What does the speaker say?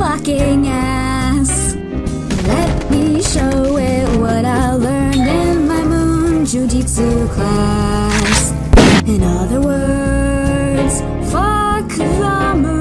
fucking ass. Let me show it what I learned in my moon jujitsu class. In other words, fuck the moon.